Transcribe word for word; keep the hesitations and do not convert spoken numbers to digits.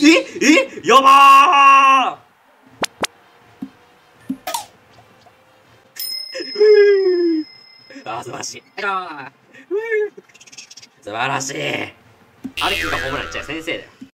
えやばーあー素晴らしい。あー素晴らしい。アルキがホームランいっちゃう先生だよ。